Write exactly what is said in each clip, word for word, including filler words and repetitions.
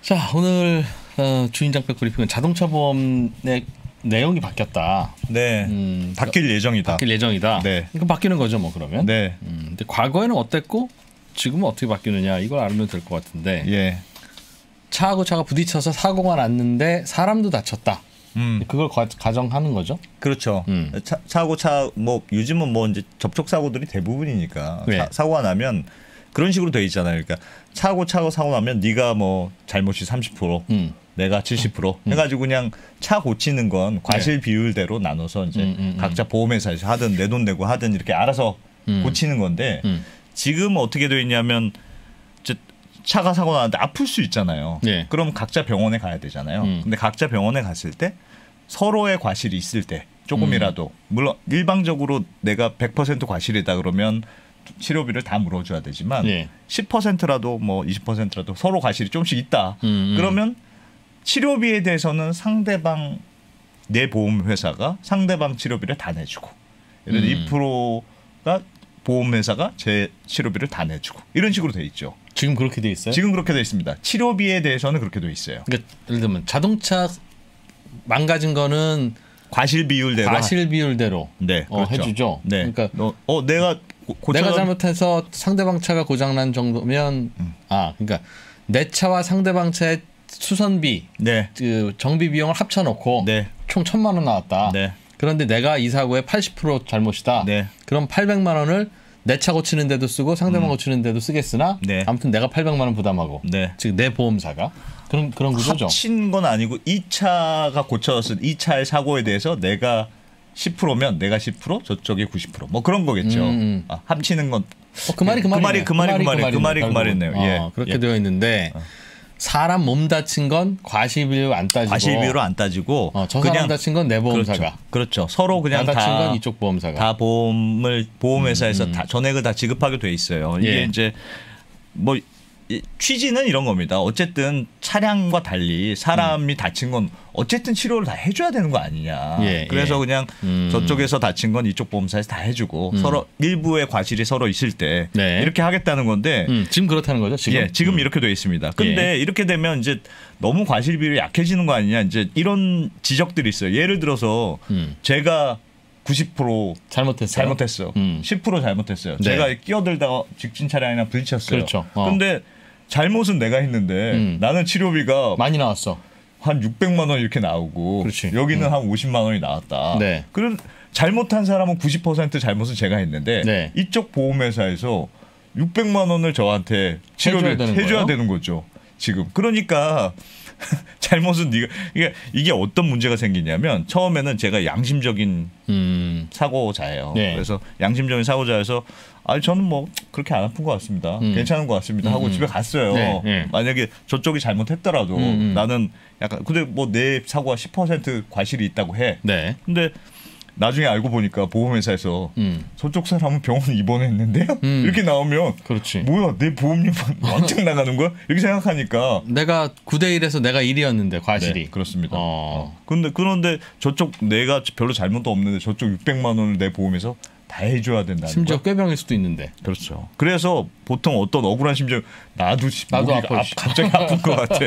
자, 오늘 어, 주인장백 브리핑은 자동차 보험의 내용이 바뀌었다. 네, 음, 바뀔 예정이다. 바뀔 예정이다. 네, 이거 바뀌는 거죠, 뭐 그러면. 네. 음, 근데 과거에는 어땠고 지금은 어떻게 바뀌느냐 이걸 알면 될 것 같은데. 예. 차하고 차가 부딪혀서 사고가 났는데 사람도 다쳤다. 음. 그걸 가, 가정하는 거죠. 그렇죠. 음. 차, 사고 차 뭐 요즘은 뭐 이제 접촉 사고들이 대부분이니까 네. 사, 사고가 나면 그런 식으로 돼 있잖아요. 그러니까 차고 차고 사고 나면 네가 뭐 잘못이 삼십 퍼센트, 음. 내가 칠십 퍼센트 음. 해가지고 그냥 차 고치는 건 과실 네. 비율대로 나눠서 이제 음, 음, 각자 보험회사에서 하든 내 돈 내고 하든 이렇게 알아서 음. 고치는 건데 음. 지금 어떻게 돼 있냐면 이제 차가 사고 나는데 아플 수 있잖아요. 네. 그럼 각자 병원에 가야 되잖아요. 음. 근데 각자 병원에 갔을 때 서로의 과실이 있을 때 조금이라도 음. 물론 일방적으로 내가 백 퍼센트 과실이다 그러면 치료비를 다 물어줘야 되지만 네. 십 퍼센트라도 뭐 이십 퍼센트라도 서로 과실이 조금씩 있다. 음, 음. 그러면 치료비에 대해서는 상대방 내 보험회사가 상대방 치료비를 다 내주고 예를 들어 음. 이 퍼센트가 보험회사가 제 치료비를 다 내주고 이런 식으로 돼 있죠. 지금 그렇게 돼 있어요? 지금 그렇게 돼 있습니다. 치료비에 대해서는 그렇게 돼 있어요. 그러니까 예를 들면 자동차 망가진 거는 과실 비율대로 과실 비율대로 네, 어, 그렇죠. 해주죠. 네. 그러니까 어, 어 내가 고쳐... 내가 잘못해서 상대방 차가 고장난 정도면 음. 아 그러니까 내 차와 상대방 차의 수선비, 네. 그 정비 비용을 합쳐놓고 네. 총 천만 원 나왔다. 네. 그런데 내가 이 사고의 팔십 퍼센트 잘못이다. 네. 그럼 팔백만 원을 내 차 고치는 데도 쓰고 상대방 음. 고치는 데도 쓰겠으나 네. 아무튼 내가 팔백만 원 부담하고 네. 즉 내 보험사가 그런 그런 구조죠. 합친 건 아니고 이 차가 고쳐졌을 이 차의 사고에 대해서 내가 십 퍼센트면 내가 십 퍼센트 저쪽이 구십 퍼센트 뭐 그런 거겠죠. 음. 아, 합치는 건 어, 그 말이 그 말이네. 그 말이 그 말이 그 말이 그 말이네요. 예. 어, 그렇게 예. 되어 있는데 어. 사람 몸 다친 건 과실비율 안 따지고 과실비율을 안 따지고 어, 저 사람 다친 건 내 보험사가 그렇죠. 그렇죠. 서로 그냥 나 다친 다, 건 이쪽 보험사가 다 보험을 보험회사에서 음, 음. 다 전액을 다 지급하게 돼 있어요. 이게 예. 이제 뭐 취지는 이런 겁니다. 어쨌든 차량과 달리 사람이 음. 다친 건 어쨌든 치료를 다 해줘야 되는 거 아니냐. 예, 그래서 예. 그냥 음. 저쪽에서 다친 건 이쪽 보험사에서 다 해주고 음. 서로 일부의 과실이 서로 있을 때 네. 이렇게 하겠다는 건데 음. 지금 그렇다는 거죠. 지금 예, 지금 음. 이렇게 돼 있습니다. 근데 예. 이렇게 되면 이제 너무 과실 비율이 약해지는 거 아니냐. 이제 이런 지적들이 있어요. 예를 들어서 음. 제가 구십 퍼센트 잘못했어요. 잘못했어. 음. 십 퍼센트 잘못했어요. 네. 제가 끼어들다가 직진 차량이나 부딪혔어요. 그렇죠. 어. 근데 잘못은 내가 했는데 음. 나는 치료비가 많이 나왔어. 한 육백만 원 이렇게 나오고 그렇지. 여기는 음. 한 오십만 원이 나왔다. 네. 그럼 잘못한 사람은 구십 퍼센트 잘못은 제가 했는데 네. 이쪽 보험회사에서 육백만 원을 저한테 치료를 해줘야, 되는, 해줘야 되는 거죠. 지금. 그러니까 잘못은 네가 이게 이게 어떤 문제가 생기냐면 처음에는 제가 양심적인 음. 사고자예요. 네. 그래서 양심적인 사고자여서 아 저는 뭐 그렇게 안 아픈 것 같습니다. 음. 괜찮은 것 같습니다. 하고 음. 집에 갔어요. 네. 네. 만약에 저쪽이 잘못했더라도 음. 나는 약간 근데 뭐 내 사고가 십 퍼센트 과실이 있다고 해. 네. 근데 나중에 알고 보니까 보험회사에서 음. 저쪽 사람은 병원 입원했는데요? 음. 이렇게 나오면 그렇지. 뭐야 내 보험료만 왕창 나가는 거야? 이렇게 생각하니까 내가 구 대 일에서 내가 일이었는데 과실이. 네, 그렇습니다. 어. 어. 근데 그런데 저쪽 내가 별로 잘못도 없는데 저쪽 육백만 원을 내 보험에서 다 해줘야 된다는 심지어 거야? 꾀병일 수도 있는데. 그렇죠. 그래서 보통 어떤 억울한 심정 나도 나도 아파. 아, 갑자기 아픈 것 같아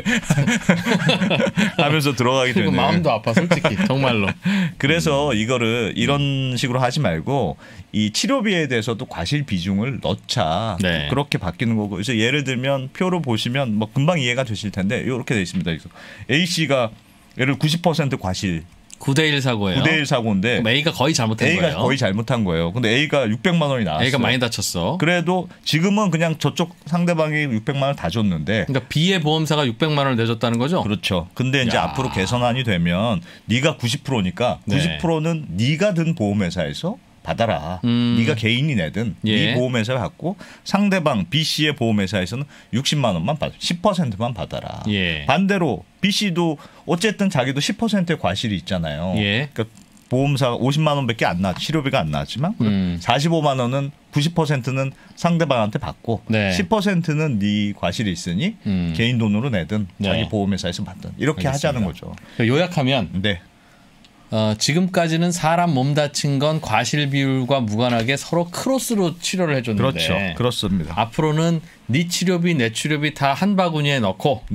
하면서 들어가게 되는. 마음도 아파 솔직히 정말로. 그래서 이거를 이런 식으로 하지 말고 이 치료비에 대해서도 과실 비중을 넣자. 네. 그렇게 바뀌는 거고. 그래서 예를 들면 표로 보시면 뭐 금방 이해가 되실 텐데 이렇게 돼 있습니다. 그래서 A 씨가 예를 구십 퍼센트 과실. 구 대 일 사고예요. 구 대 일 사고인데 A가 거의 잘못한 A가 거예요. A가 거의 잘못한 거예요. 근데 A가 육백만 원이 나왔어요. A가 많이 다쳤어. 그래도 지금은 그냥 저쪽 상대방이 육백만 원 다 줬는데 그러니까 B의 보험사가 육백만 원을 내줬다는 거죠? 그렇죠. 근데 이제 야. 앞으로 개선안이 되면 네가 구십 퍼센트니까 구십 퍼센트는 네. 네가 든 보험회사에서 받아라. 음. 네가 개인이 내든 예. 네 보험회사가 받고 상대방 B 씨의 보험회사에서는 육십만 원만 받아. 십 퍼센트만 받아라. 예. 반대로 B 씨도 어쨌든 자기도 십 퍼센트의 과실이 있잖아요. 예. 그러니까 보험사가 오십만 원밖에 안 나, 치료비가 안 나왔지만 음. 사십오만 원은 구십 퍼센트는 상대방한테 받고 네. 십 퍼센트는 네 과실이 있으니 음. 개인 돈으로 내든 네. 자기 보험회사에서 받든 이렇게 알겠습니다. 하자는 거죠. 요약하면 네. 어, 지금까지는 사람 몸 다친 건 과실 비율과 무관하게 서로 크로스로 치료를 해줬는데 그렇죠. 그렇습니다. 앞으로는 네 치료비 내 치료비 다 한 바구니에 넣고 네.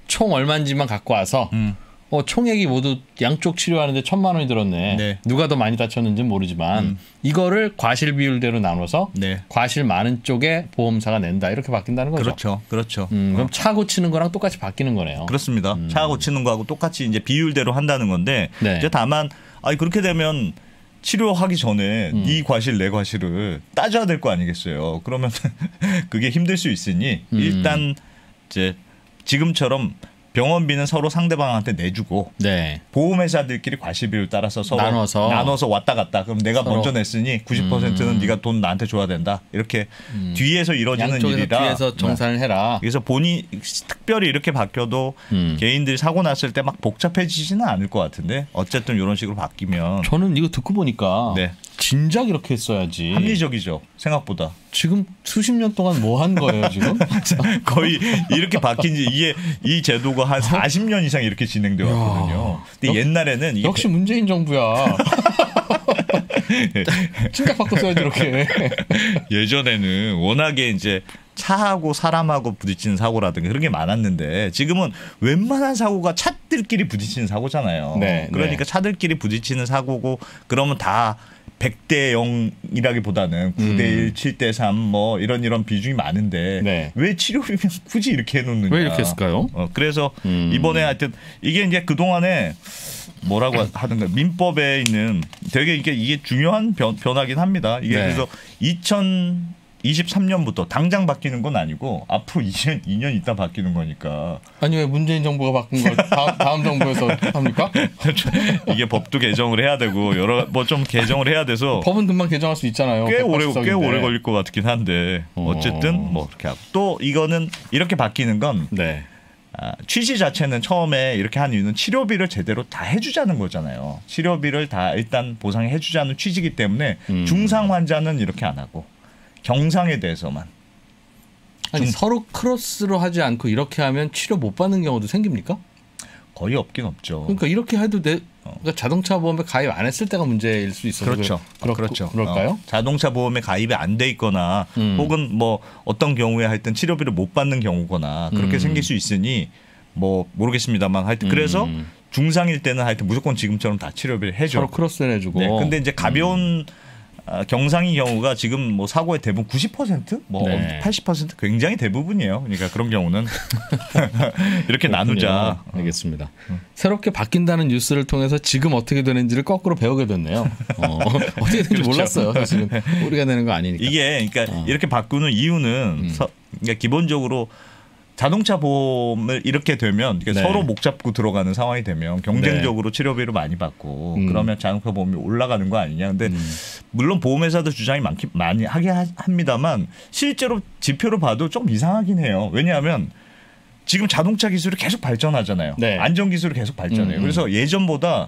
총 얼마인지만 갖고 와서 음. 어, 총액이 모두 양쪽 치료하는데 천만 원이 들었네. 네. 누가 더 많이 다쳤는지는 모르지만 음. 이거를 과실 비율대로 나눠서 네. 과실 많은 쪽에 보험사가 낸다. 이렇게 바뀐다는 거죠. 그렇죠. 그렇죠. 음, 그럼 어. 차 고치는 거랑 똑같이 바뀌는 거네요. 그렇습니다. 음. 차 고치는 거하고 똑같이 이제 비율대로 한다는 건데 네. 이제 다만 아니 그렇게 되면 치료하기 전에 음. 네 과실 내 과실을 따져야 될 거 아니겠어요. 그러면 그게 힘들 수 있으니 음. 일단 이제 지금처럼 병원비는 서로 상대방한테 내주고 네. 보험회사들끼리 과실비율 따라서 서로 나눠서, 나눠서 왔다 갔다. 그럼 내가 서로. 먼저 냈으니 구십 퍼센트는 음. 네가 돈 나한테 줘야 된다. 이렇게 음. 뒤에서 이루어지는 일이라. 뒤에서 정산을 해라. 그래서 본인 특별히 이렇게 바뀌어도 음. 개인들이 사고 났을 때 막 복잡해지지는 않을 것 같은데 어쨌든 이런 식으로 바뀌면. 저는 이거 듣고 보니까 네. 진작 이렇게 했어야지. 합리적이죠. 생각보다. 지금 수십 년 동안 뭐 한 거예요 지금? 거의 이렇게 바뀐 지 이게 이 제도가 한 사십 년 이상 이렇게 진행되어 왔거든요. 근데 역, 옛날에는 이게 역시 문재인 정부야. 진작 바꿨어야지 이렇게. 예전에는 워낙에 이제 차하고 사람하고 부딪히는 사고라든가 그런 게 많았는데 지금은 웬만한 사고가 차들끼리 부딪히는 사고잖아요. 네, 그러니까 네. 차들끼리 부딪히는 사고고 그러면 다 백 대 영이라기보다는 구 대 일, 음. 칠 대 삼 뭐 이런 이런 비중이 많은데 네. 왜 치료비면 굳이 이렇게 해놓느냐. 왜 이렇게 했을까요? 어, 그래서 음. 이번에 하여튼 이게 이제 그동안에 뭐라고 하던가 민법에 있는 되게 이게 이게 중요한 변, 변화긴 합니다. 이게 네. 그래서 이천이십삼 년부터 당장 바뀌는 건 아니고 앞으로 이 년, 이 년 있다 바뀌는 거니까. 아니 왜 문재인 정부가 바꾼 걸 다음, 다음 정부에서 합니까? 이게 법도 개정을 해야 되고 여러 뭐 좀 개정을 해야 돼서 법은 금방 개정할 수 있잖아요. 꽤 오래 꽤 오래 걸릴 것 같긴 한데 어쨌든 뭐 그렇게 하고 또 이거는 이렇게 바뀌는 건 네. 아, 취지 자체는 처음에 이렇게 한 이유는 치료비를 제대로 다 해주자는 거잖아요. 치료비를 다 일단 보상해 주자는 취지이기 때문에 음. 중상 환자는 이렇게 안 하고 경상에 대해서만. 아니 중... 서로 크로스로 하지 않고 이렇게 하면 치료 못 받는 경우도 생깁니까? 거의 없긴 없죠. 그러니까 이렇게 해도 내 그러니까 자동차 보험에 가입 안 했을 때가 문제일 수 있어서 그렇죠. 그렇, 그렇죠. 그럴까요? 어, 자동차 보험에 가입이 안 돼 있거나 음. 혹은 뭐 어떤 경우에 하여튼 치료비를 못 받는 경우거나 그렇게 음. 생길 수 있으니 뭐 모르겠습니다만 하여튼 그래서 음. 중상일 때는 하여튼 무조건 지금처럼 다 치료비를 해줘. 서로 크로스를 해주고. 네. 근데 이제 가벼운 음. 경상의 경우가 지금 뭐 사고의 대부분 구십 퍼센트, 뭐 네. 팔십 퍼센트 굉장히 대부분이에요. 그러니까 그런 경우는 이렇게 나누자. 알겠습니다. 음. 새롭게 바뀐다는 뉴스를 통해서 지금 어떻게 되는지를 거꾸로 배우게 됐네요. 어, 어떻게 되는지 그렇죠. 몰랐어요. 사실은 우리가 되는 거 아니니까. 이게 그러니까 어. 이렇게 바꾸는 이유는 음. 서, 그러니까 기본적으로 자동차 보험을 이렇게 되면 네. 서로 목 잡고 들어가는 상황이 되면 경쟁적으로 네. 치료비를 많이 받고 음. 그러면 자동차 보험이 올라가는 거 아니냐. 근데 음. 물론 보험회사도 주장이 많기, 많이 하긴 합니다만 실제로 지표를 봐도 좀 이상하긴 해요. 왜냐하면 지금 자동차 기술이 계속 발전하잖아요. 네. 안전 기술이 계속 발전해요. 음. 그래서 예전보다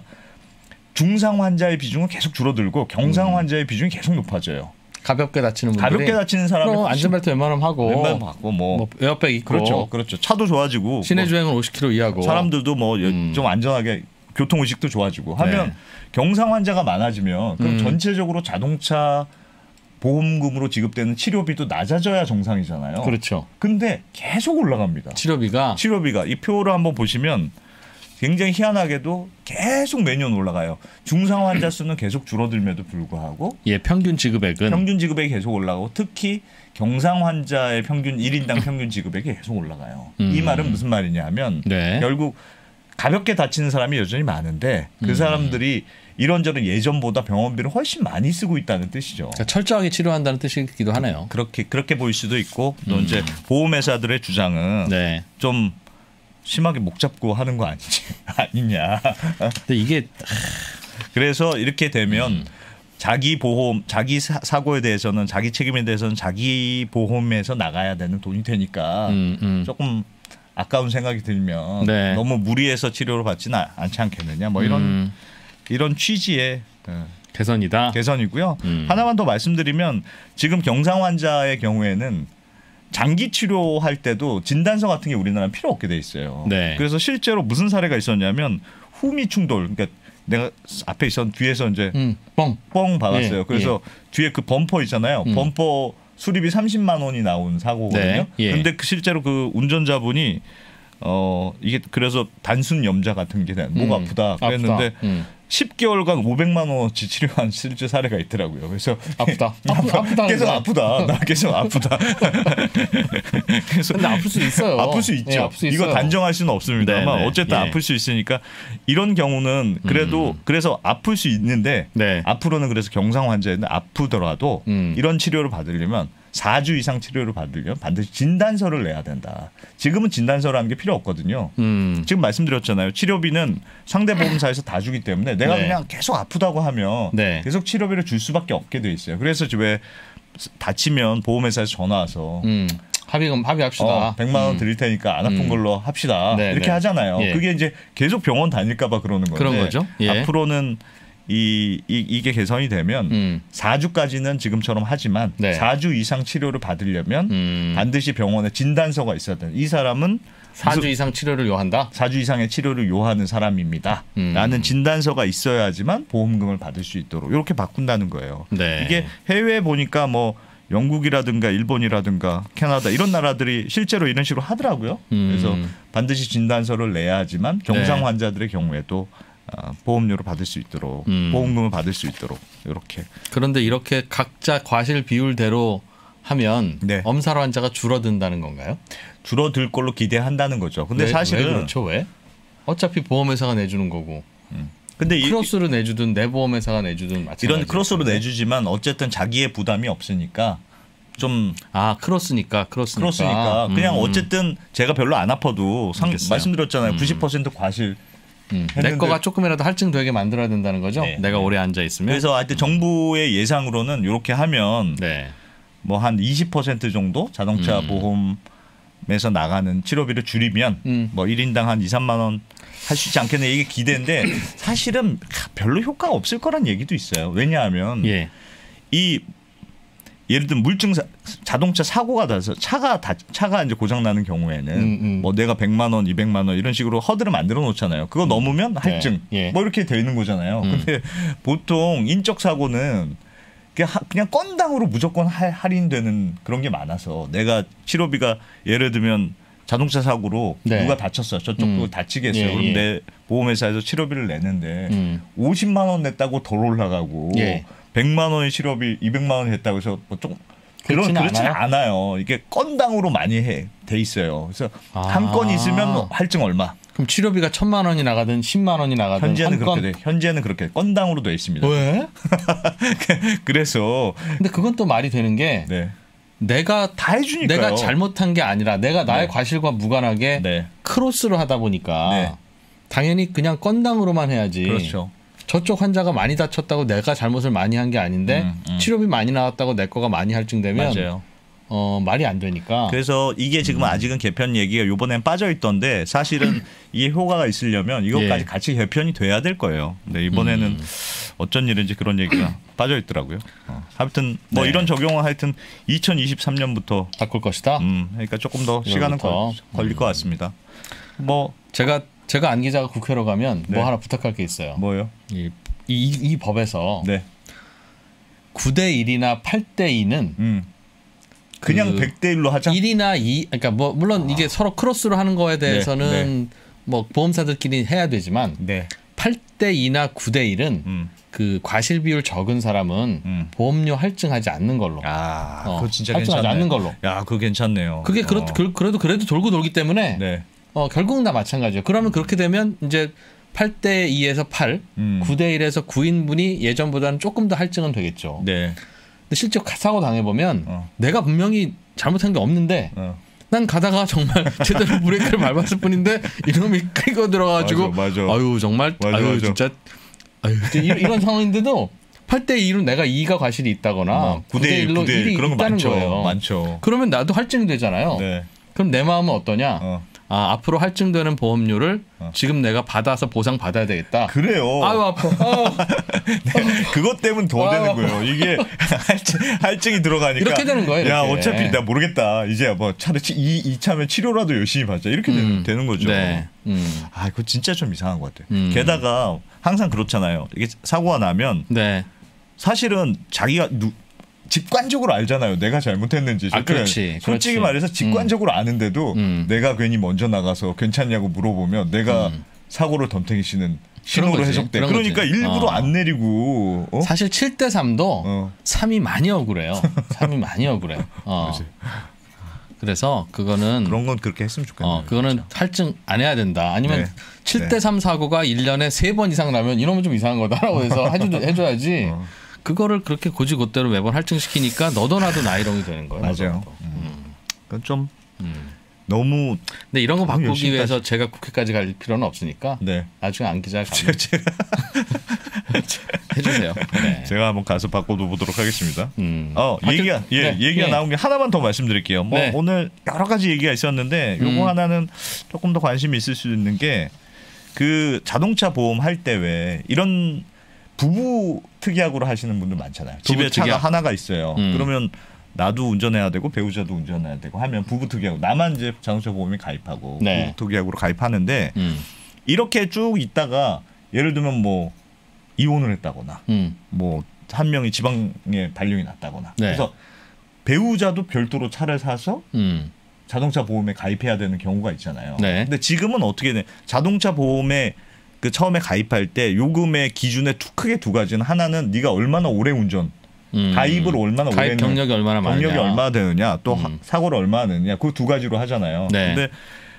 중상 환자의 비중은 계속 줄어들고 경상 환자의 비중이 계속 높아져요. 가볍게 다치는 분들이 가볍게 다치는 사람이 안전벨트 웬만하면 하고 웬만하면 하고 뭐, 뭐 에어백 있고 그렇죠, 그렇죠. 차도 좋아지고 시내 주행은 오십 킬로미터 이하고 사람들도 뭐 좀 음. 안전하게 교통 의식도 좋아지고 하면 네. 경상 환자가 많아지면 그럼 음. 전체적으로 자동차 보험금으로 지급되는 치료비도 낮아져야 정상이잖아요. 그렇죠. 근데 계속 올라갑니다. 치료비가 치료비가 이 표를 한번 보시면. 굉장히 희한하게도 계속 매년 올라가요. 중상 환자 수는 계속 줄어들면도 불구하고 예, 평균 지급액은 평균 지급액이 계속 올라가고 특히 경상 환자의 평균 일 인당 평균 지급액이 계속 올라가요. 음. 이 말은 무슨 말이냐 하면 네. 결국 가볍게 다치는 사람이 여전히 많은데 그 사람들이 이런저런 예전보다 병원비를 훨씬 많이 쓰고 있다는 뜻이죠. 그러니까 철저하게 치료한다는 뜻이기도 하네요. 그렇게 그렇게 보일 수도 있고 또 음. 이제 보험회사들의 주장은 네. 좀 심하게 목 잡고 하는 거 아니지 아니냐. 근데 이게 그래서 이렇게 되면 음. 자기 보험, 자기 사, 사고에 대해서는 자기 책임에 대해서는 자기 보험에서 나가야 되는 돈이 되니까 음, 음. 조금 아까운 생각이 들면 네. 너무 무리해서 치료를 받지는 않지 않겠느냐. 뭐 이런 음. 이런 취지의 개선이다. 개선이고요. 음. 하나만 더 말씀드리면 지금 경상 환자의 경우에는 장기 치료할 때도 진단서 같은 게 우리나라는 필요 없게 돼 있어요. 네. 그래서 실제로 무슨 사례가 있었냐면 후미 충돌. 그러니까 내가 앞에 있었던 뒤에서 이제 음, 뻥. 뻥 박았어요. 예, 그래서 예. 뒤에 그 범퍼 있잖아요. 음. 범퍼 수리비 삼십만 원이 나온 사고거든요. 그런데 네, 예. 그 실제로 그 운전자분이 어 이게 그래서 단순 염자 같은 게 목 음, 아프다 그랬는데 아프다. 음. 십 개월간 오백만 원어치 치료한 실제 사례가 있더라고요. 그래서 아프다. 아프, 아프다. 계속 아프다. 나 계속 아프다. 그래서 근데 아플 수 있어요. 아플 수 있죠. 네, 아플 수 이거 있어요. 단정할 수는 없습니다만 네네. 어쨌든 예. 아플 수 있으니까 이런 경우는 그래도 음. 그래서 아플 수 있는데 네. 앞으로는 그래서 경상 환자는 아프더라도 음. 이런 치료를 받으려면 사 주 이상 치료를 받으려면 반드시 진단서를 내야 된다. 지금은 진단서라는 게 필요 없거든요. 음. 지금 말씀드렸잖아요. 치료비는 상대 보험사에서 다 주기 때문에 내가 네. 그냥 계속 아프다고 하면 네. 계속 치료비를 줄 수밖에 없게 돼 있어요. 그래서 왜 다치면 보험회사에서 전화 와서 음. 합의금 합의합시다. 어, 백만 원 음. 드릴 테니까 안 아픈 음. 걸로 합시다. 네, 이렇게 네. 하잖아요. 예. 그게 이제 계속 병원 다닐까 봐 그러는 건데 그런 거죠. 예. 앞으로는 이, 이 이게 개선이 되면 음. 사 주까지는 지금처럼 하지만 네. 사 주 이상 치료를 받으려면 음. 반드시 병원에 진단서가 있어야 된다. 이 사람은 사 주 이상 치료를 요한다. 사 주 이상의 치료를 요하는 사람입니다. 음. 라는 진단서가 있어야지만 보험금을 받을 수 있도록 이렇게 바꾼다는 거예요. 네. 이게 해외에 보니까 뭐 영국이라든가 일본이라든가 캐나다 이런 나라들이 실제로 이런 식으로 하더라고요. 음. 그래서 반드시 진단서를 내야지만 경상 네. 환자들의 경우에도 보험료를 받을 수 있도록 음. 보험금을 받을 수 있도록 이렇게. 그런데 이렇게 각자 과실 비율대로 하면 네. 엄살 환자가 줄어든다는 건가요? 줄어들 걸로 기대한다는 거죠. 근데 왜, 사실은 왜 그렇죠? 왜? 어차피 보험회사가 내주는 거고. 근데 이, 크로스로 내주든 내 보험회사가 내주든 마찬가지. 이런 크로스로 내주지만 어쨌든 자기의 부담이 없으니까 좀 아 크로스니까 크로스니까. 크로스니까 그냥 음. 어쨌든 제가 별로 안 아파도 상, 알겠어요. 말씀드렸잖아요. 음. 구십 퍼센트 과실. 음. 내 거가 조금이라도 할증되게 만들어야 된다는 거죠. 네. 내가 오래 앉아 있으면. 그래서 하여튼 정부의 예상으로는 이렇게 하면 네. 뭐 한 이십 퍼센트 정도 자동차 음. 보험에서 나가는 치료비를 줄이면 음. 뭐 일 인당 한 이, 삼만 원 할 수 있지 않겠냐 이게 기대인데 사실은 별로 효과가 없을 거란 얘기도 있어요. 왜냐하면 예. 이 예를 들면 물증 사, 자동차 사고가 나서 차가 다, 차가 이제 고장 나는 경우에는 음, 음. 뭐 내가 백만 원, 이백만 원 이런 식으로 허들을 만들어 놓잖아요. 그거 넘으면 할증 네. 예. 뭐 이렇게 되는 거잖아요. 음. 근데 보통 인적 사고는 그냥, 하, 그냥 건당으로 무조건 할, 할인되는 그런 게 많아서 내가 치료비가 예를 들면 자동차 사고로 네. 누가 다쳤어요. 저쪽도 음. 다치게 했어요. 예, 그럼 예. 내 보험회사에서 치료비를 내는데 음. 오십만 원 냈다고 덜 올라가고 예. 백만 원의 치료비 이백만 원 했다고 해서 뭐 좀 그런 그렇지는 그렇지는 않아요? 않아요. 이게 건당으로 많이 해 돼 있어요. 그래서 아. 한 건 있으면 할증 얼마. 그럼 치료비가 천만 원이 나가든 십만 원이 나가든 현재는 한 그렇게 건. 돼. 현재는 그렇게 건당으로 돼 있습니다. 왜? 그래서 근데 그건 또 말이 되는 게 네. 내가 다 해주니까요. 내가 잘못한 게 아니라 내가 나의 네. 과실과 무관하게 네. 크로스로 하다 보니까 네. 당연히 그냥 건당으로만 해야지. 그렇죠. 저쪽 환자가 많이 다쳤다고 내가 잘못을 많이 한 게 아닌데 음, 음. 치료비 많이 나왔다고 내 거가 많이 할증되면 맞아요. 어, 말이 안 되니까. 그래서 이게 지금 은 아직은 개편 얘기가 이번엔 빠져 있던데 사실은 이게 효과가 있으려면 이것까지 예. 같이 개편이 돼야 될 거예요. 근데 이번에는 음. 어쩐 일인지 그런 얘기가 빠져 있더라고요. 어. 하여튼 뭐 네. 이런 적용은 하여튼 이천이십삼 년부터 바꿀 것이다. 음, 그러니까 조금 더 시간은 걸, 걸릴 것 같습니다. 뭐 제가 제가 안 기자가 국회로 가면 네. 뭐 하나 부탁할 게 있어요. 뭐요? 이, 이, 이 법에서 네. 구 대 일이나 팔 대 이는 음. 그냥 그 백 대 일로 하자. 일이나 이 그러니까 뭐 물론 이게 서로 크로스로 하는 거에 대해서는 네, 뭐 보험사들끼리 해야 되지만 네. 팔 대 이나 구 대 일은 음. 그 과실 비율 적은 사람은 음. 보험료 할증하지 않는 걸로. 아, 어, 그거 진짜 할증하지 괜찮네. 않는 걸로. 야, 그거 괜찮네요. 그게 그렇, 어. 그, 그래도 그래도 돌고 돌기 때문에 네. 어, 결국은 다 마찬가지예요. 그러면 그렇게 되면 이제 팔 대 이에서 팔, 음. 구 대 일에서 구인분이 예전보다는 조금 더 할증은 되겠죠. 네. 근데 실제 사고 당해보면 어. 내가 분명히 잘못한 게 없는데 어. 난 가다가 정말 제대로 브레이크를 밟았을 뿐인데 이놈이 끌고 들어가가지고 맞아, 맞아. 아유 정말 맞아, 아유 맞아. 진짜 아유 이런, 이런 상황인데도 팔 대 이로 내가 이가 과실이 있다거나 어, 구 대 일, 일로 구 대 일 일이 그런 거 있다는 많죠. 거예요. 많죠. 그러면 나도 할증이 되잖아요. 네. 그럼 내 마음은 어떠냐? 어. 아 앞으로 할증되는 보험료를 어. 지금 내가 받아서 보상 받아야 되겠다. 그래요. 아유 아파. 아유. 그것 때문에 더 아, 되는 거예요. 이게 할증, 할증이 들어가니까 이렇게 되는 거예요, 야 이렇게. 어차피 나 모르겠다. 이제 뭐 차라리 이 이차면 치료라도 열심히 받자. 이렇게 음. 되는 거죠. 네. 음. 아 그거 진짜 좀 이상한 것 같아요. 음. 게다가 항상 그렇잖아요. 이게 사고가 나면 네. 사실은 자기가 누, 직관적으로 알잖아요. 내가 잘못했는지. 아, 그렇지. 솔직히 그렇지. 말해서 직관적으로 음. 아는데도 음. 내가 괜히 먼저 나가서 괜찮냐고 물어보면 내가 음. 사고를 덤탱이치는 신호로 해석돼. 그러니까 거지. 일부러 어. 안 내리고. 어? 사실 칠 대 삼도 어. 삼이 많이 억울해요. 삼이 많이 억울해요. 어. 그래서 그거는 그런 건 그렇게 했으면 좋겠네요. 어, 그거는 진짜. 할증 안 해야 된다. 아니면 네. 칠 대 삼 네. 사고가 일 년에 세 번 이상 나면 이러면 좀 이상한 거다라고 해서 해줘, 해줘야지. 어. 그거를 그렇게 고지고대로 매번 할증시키니까 너도 나도 나이롱이 되는 거예요. 맞아요. 음. 그건 좀 음. 너무. 근데 이런 거 바꾸기 위해서 제가 국회까지 갈 필요는 없으니까 네. 나중에 안 기자 가면 제가 해주세요. 네. 제가 한번 가서 바꿔보도록 하겠습니다. 음. 어 얘기가 예 네. 얘기가 네. 나온 게 하나만 더 말씀드릴게요. 뭐 네. 오늘 여러 가지 얘기가 있었는데 요거 음. 하나는 조금 더 관심이 있을 수 있는 게 그 자동차 보험 할 때 왜 이런 부부 특약으로 하시는 분들 많잖아요. 집에 특약? 차가 하나가 있어요. 음. 그러면 나도 운전해야 되고 배우자도 운전해야 되고 하면 부부 특약으로 나만 이제 자동차 보험에 가입하고 네. 부부 특약으로 가입하는데 음. 이렇게 쭉 있다가 예를 들면 뭐 이혼을 했다거나 음. 뭐 한 명이 지방에 발령이 났다거나 네. 그래서 배우자도 별도로 차를 사서 음. 자동차 보험에 가입해야 되는 경우가 있잖아요. 네. 근데 지금은 어떻게 돼? 자동차 보험에 그 처음에 가입할 때 요금의 기준에 크게 두 가지는 하나는 네가 얼마나 오래 운전 음. 가입을 얼마나 오래 가입 경력이 얼마나 많으냐 경력이 얼마나 되느냐 또 음. 사고를 얼마나 내느냐 그 두 가지로 하잖아요. 네. 근데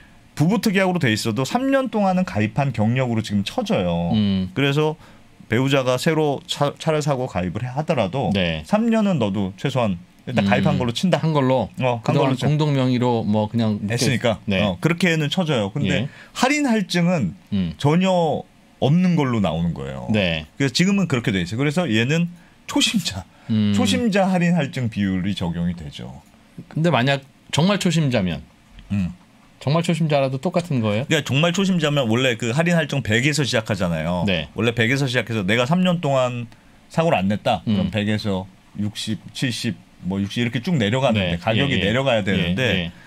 부부 특약으로 돼 있어도 삼 년 동안은 가입한 경력으로 지금 쳐져요. 음. 그래서 배우자가 새로 차, 차를 사고 가입을 하더라도 네. 삼 년은 너도 최소한 일단 음. 가입한 걸로 친다. 한 걸로. 어, 한 걸로 공동 명의로 뭐 그냥 했으니까. 네. 어, 그렇게는 쳐져요. 근데 예. 할인 할증은 음. 전혀 없는 걸로 나오는 거예요. 네. 그래서 지금은 그렇게 돼 있어요. 그래서 얘는 초심자, 음. 초심자 할인 할증 비율이 적용이 되죠. 근데 만약 정말 초심자면, 음. 정말 초심자라도 똑같은 거예요? 그러니까 정말 초심자면 원래 그 할인 할증 백에서 시작하잖아요. 네. 원래 백에서 시작해서 내가 삼 년 동안 사고를 안 냈다. 그럼 음. 백에서 육십, 칠십, 뭐 육십 이렇게 쭉 내려가는데 네. 가격이 예, 예. 내려가야 되는데 예, 예.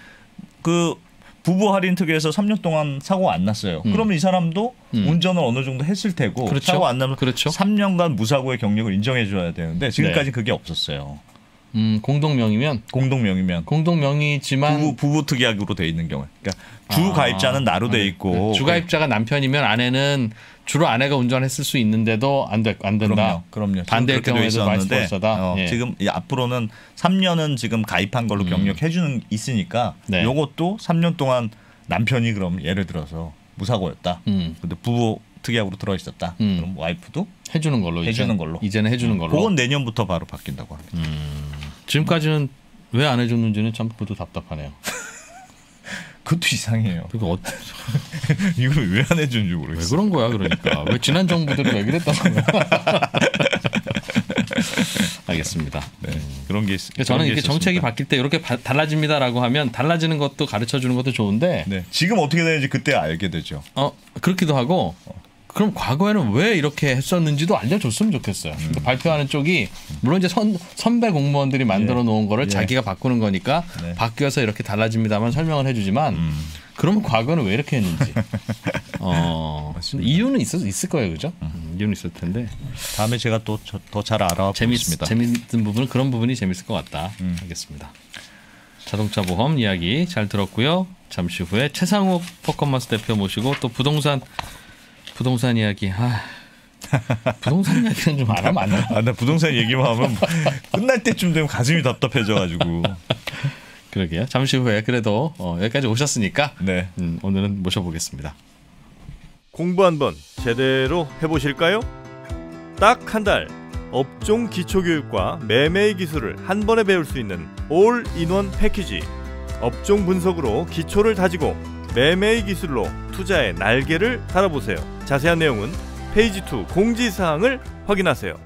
그 부부 할인 특약에서 삼 년 동안 사고가 안 났어요. 음. 그러면 이 사람도 음. 운전을 어느 정도 했을 테고 그렇죠. 사고 안 나면 그렇죠. 삼 년간 무사고의 경력을 인정해 줘야 되는데 지금까지 네. 그게 없었어요. 음, 공동명의면? 공동명의면. 공동명의지만 부부, 부부 특약으로 돼 있는 경우에. 그러니까 주 아, 가입자는 나로 돼 있고. 주 가입자가 남편이면 아내는 주로 아내가 운전했을 수 있는데도 안, 돼, 안 된다. 그럼요. 그럼요. 반대의 경우에도 바이스버사다. 어, 예. 지금 앞으로는 삼 년은 지금 가입한 걸로 음. 경력해 주는 있으니까 네. 요것도 삼 년 동안 남편이 그럼 예를 들어서 무사고였다. 음. 근데 부부 특약으로 들어 있었다. 음. 그럼 와이프도 해주는 걸로 해주는 이제, 걸로 이제는 해주는 음. 걸로. 그건 내년부터 바로 바뀐다고 합니다. 음. 지금까지는 왜 안 해줬는지는 참 그것도 답답하네요. 그것도 이상해요. 그거 어... 이걸 왜 안 해준지 모르겠어요. 왜 그런 거야 그러니까. 왜 지난 정부들이 왜 그랬다는 거야. 알겠습니다. 네, 음. 그런 게 있, 그러니까 저는 이렇게 정책이 바뀔 때 이렇게 바, 달라집니다라고 하면 달라지는 것도 가르쳐 주는 것도 좋은데 네. 지금 어떻게 되는지 그때 알게 되죠. 어 그렇기도 하고 어. 그럼 과거에는 왜 이렇게 했었는지도 알려줬으면 좋겠어요. 음. 그러니까 발표하는 쪽이 물론 이제 선, 선배 공무원들이 만들어 놓은 거를 예. 자기가 바꾸는 거니까 네. 바뀌어서 이렇게 달라집니다만 설명을 해주지만 음. 그러면 과거는 왜 이렇게 했는지 어, 이유는 있을, 있을 거예요. 그죠? 음. 이유는 있을 텐데 다음에 제가 또 더 잘 알아보겠습니다. 재밌, 재밌는 부분은 그런 부분이 재밌을 것 같다. 음. 알겠습니다. 자동차 보험 이야기 잘 들었고요. 잠시 후에 최상욱 퍼포먼스 대표 모시고 또 부동산 부동산 이야기. 아, 부동산 이야기는 좀 안 하면 안 돼. 아, 나 부동산 얘기만 하면 끝날 때쯤 되면 가슴이 답답해져가지고. 그러게요. 잠시 후에 그래도 어, 여기까지 오셨으니까 네. 음, 오늘은 모셔보겠습니다. 공부 한번 제대로 해보실까요? 딱 한 달 업종 기초교육과 매매의 기술을 한 번에 배울 수 있는 올인원 패키지. 업종 분석으로 기초를 다지고 매매의 기술로 투자의 날개를 달아보세요. 자세한 내용은 페이지 이 공지사항을 확인하세요.